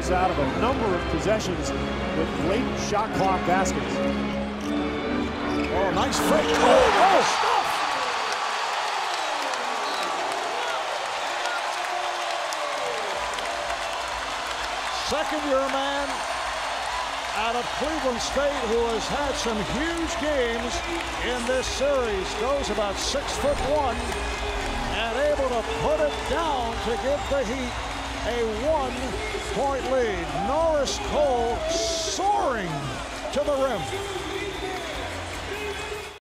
pulls out of a number of possessions with late shot clock baskets. Oh, nice fake. Oh, stuff. Second-year man out of Cleveland State who has had some huge games in this series. Goes about 6'1" and able to put it down to give the Heat a 1-point lead. Norris Cole soaring to the rim.